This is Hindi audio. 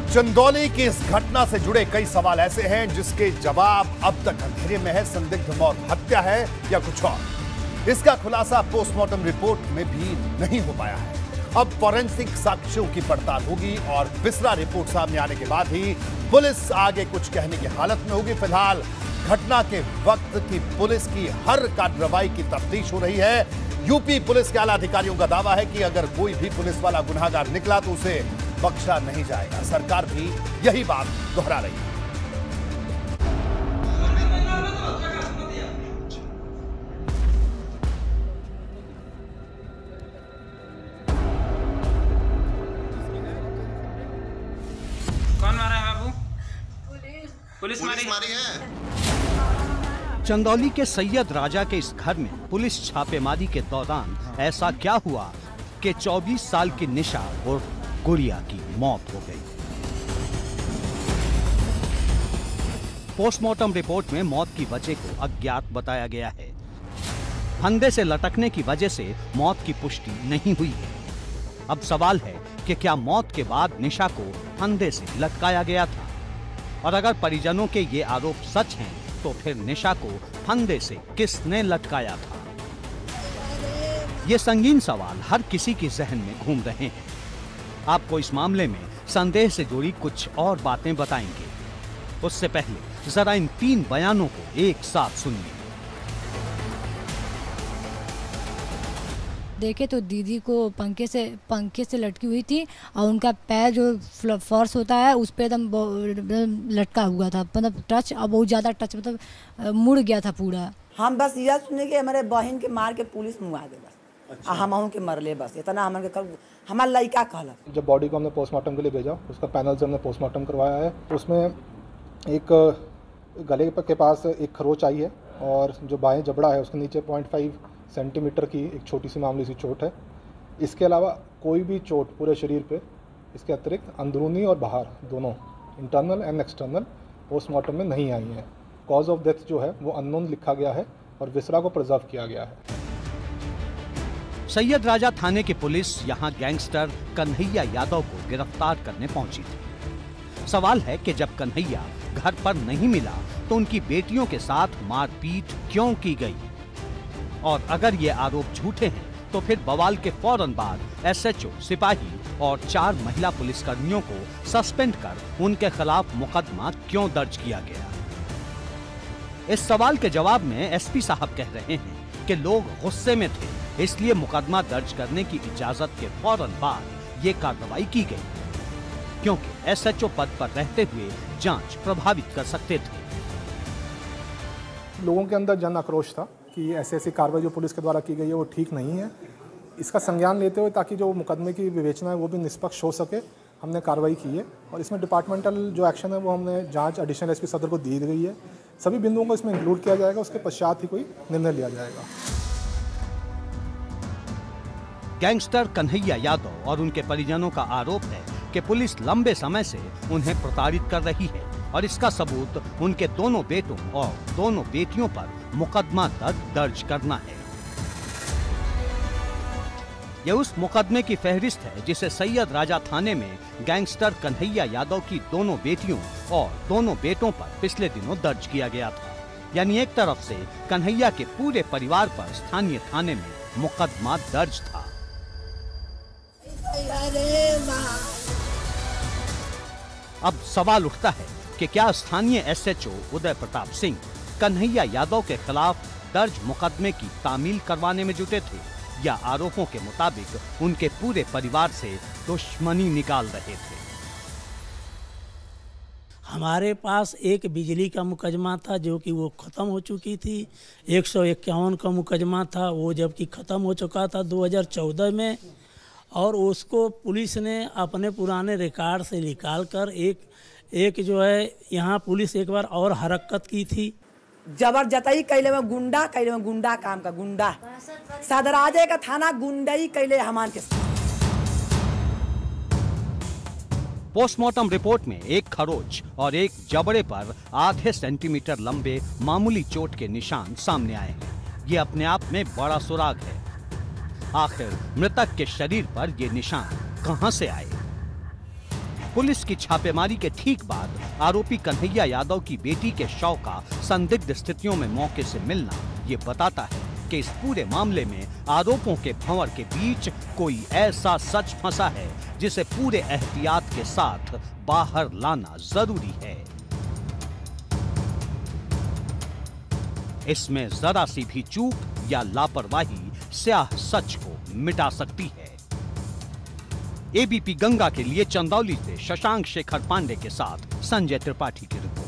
चंदौली की इस घटना से जुड़े कई सवाल ऐसे हैं जिसके जवाब अब तक अंधेरे में है। संदिग्ध मौत हत्या है या कुछ और, इसका खुलासा पोस्टमार्टम रिपोर्ट में भी नहीं हो पाया है। अब फॉरेंसिक साक्ष्यों की पड़ताल होगी और बिसरा रिपोर्ट सामने आने के बाद ही पुलिस आगे कुछ कहने की हालत में होगी। फिलहाल घटना के वक्त की पुलिस की हर कार्रवाई की तफ्तीश हो रही है। यूपी पुलिस के आला अधिकारियों का दावा है कि अगर कोई भी पुलिस वाला गुनहगार निकला तो उसे बख्शा नहीं जाएगा। सरकार भी यही बात दोहरा रही है। कौन मारा है बाबू? पुलिस मारी है। चंदौली के सैयद राजा के इस घर में पुलिस छापेमारी के दौरान ऐसा क्या हुआ कि 24 साल की निशा और गुड़िया की मौत हो गई। पोस्टमार्टम रिपोर्ट में मौत की वजह को अज्ञात बताया गया है। फंदे से लटकने की वजह से मौत की पुष्टि नहीं हुई है। अब सवाल है कि क्या मौत के बाद निशा को फंदे से लटकाया गया था, और अगर परिजनों के ये आरोप सच हैं तो फिर निशा को फंदे से किसने लटकाया था? ये संगीन सवाल हर किसी के जहन में घूम रहे हैं। आपको इस मामले में संदेह से जुड़ी कुछ और बातें बताएंगे। उससे पहले जरा इन 3 बयानों को एक साथ सुनिए। देखे तो दीदी को पंखे से लटकी हुई थी और उनका पैर जो फर्श होता है उस पे एकदम लटका हुआ था, मतलब टच, और बहुत ज़्यादा टच, मतलब मुड़ गया था पूरा। हम बस यह सुने कि हमारे बहन के मार के पुलिस मुआ दे बस। अच्छा। हम के मरले बस इतना हमारा लड़का कहला। जब बॉडी को हमने पोस्टमार्टम के लिए भेजा, उसका पैनल से हमने पोस्टमार्टम करवाया है। उसमें एक गले के पास एक खरोच आई है और जो बाएं जबड़ा है उसके नीचे 0.5 सेंटीमीटर की एक छोटी सी मामूली सी चोट है। इसके अलावा कोई भी चोट पूरे शरीर पे इसके अतिरिक्त अंदरूनी और बाहर दोनों, इंटरनल एंड एक्सटर्नल, पोस्टमार्टम में नहीं आई है। कॉज ऑफ डेथ जो है वो अननोन लिखा गया है और विसरा को प्रिजर्व किया गया है। सैयद राजा थाने की पुलिस यहां गैंगस्टर कन्हैया यादव को गिरफ्तार करने पहुंची थी। सवाल है कि जब कन्हैया घर पर नहीं मिला तो उनकी बेटियों के साथ मारपीट क्यों की गई, और अगर ये आरोप झूठे हैं तो फिर बवाल के फौरन बाद एसएचओ, सिपाही और 4 महिला पुलिसकर्मियों को सस्पेंड कर उनके खिलाफ मुकदमा क्यों दर्ज किया गया? इस सवाल के जवाब में एसपी साहब कह रहे हैं कि लोग गुस्से में थे, इसलिए मुकदमा दर्ज करने की इजाजत के फौरन बाद ये कार्रवाई की गई, क्योंकि एसएचओ पद पर रहते हुए जांच प्रभावित कर सकते थे। लोगों के अंदर जन आक्रोश था कि ऐसी कार्रवाई जो पुलिस के द्वारा की गई है वो ठीक नहीं है। इसका संज्ञान लेते हुए ताकि जो मुकदमे की विवेचना है वो भी निष्पक्ष हो सके, हमने कार्रवाई की है। और इसमें डिपार्टमेंटल जो एक्शन है वो हमने जांच एडिशनल एसपी सदर को दी गई है। सभी बिंदुओं को इसमें इंक्लूड किया जाएगा, उसके पश्चात ही कोई निर्णय लिया जाएगा। गैंगस्टर कन्हैया यादव और उनके परिजनों का आरोप है कि पुलिस लंबे समय से उन्हें प्रताड़ित कर रही है, और इसका सबूत उनके दोनों बेटों और दोनों बेटियों पर मुकदमा दर्ज करना है। यह उस मुकदमे की फहरिस्त है जिसे सैयद राजा थाने में गैंगस्टर कन्हैया यादव की दोनों बेटियों और दोनों बेटों पर पिछले दिनों दर्ज किया गया था। यानी एक तरफ से कन्हैया के पूरे परिवार पर स्थानीय थाने में मुकदमा दर्ज था। अब सवाल उठता है कि क्या स्थानीय एसएचओ उदय प्रताप सिंह कन्हैया यादव के खिलाफ दर्ज मुकदमे की तामील करवाने में जुटे थे, या आरोपों के मुताबिक उनके पूरे परिवार से दुश्मनी निकाल रहे थे? हमारे पास एक बिजली का मुकदमा था जो कि वो ख़त्म हो चुकी थी। 151 का मुकदमा था वो जबकि ख़त्म हो चुका था 2014 में, और उसको पुलिस ने अपने पुराने रिकॉर्ड से निकाल कर एक जो है यहाँ पुलिस एक बार और हरकत की थी। जबरदस्ती कैले में गुंडा काम का गुंडा सदराजे का थाना गुंडाई कैले हमान के। पोस्टमार्टम रिपोर्ट में एक खरोच और एक जबड़े पर आधे सेंटीमीटर लंबे मामूली चोट के निशान सामने आए हैं। ये अपने आप में बड़ा सुराग है। आखिर मृतक के शरीर पर ये निशान कहां से आए? पुलिस की छापेमारी के ठीक बाद आरोपी कन्हैया यादव की बेटी के शव का संदिग्ध स्थितियों में मौके से मिलना ये बताता है कि इस पूरे मामले में आरोपों के भंवर के बीच कोई ऐसा सच फंसा है जिसे पूरे एहतियात के साथ बाहर लाना जरूरी है। इसमें जरा सी भी चूक या लापरवाही स्याह सच को मिटा सकती है। एबीपी गंगा के लिए चंदौली से शशांक शेखर पांडे के साथ संजय त्रिपाठी की रिपोर्ट।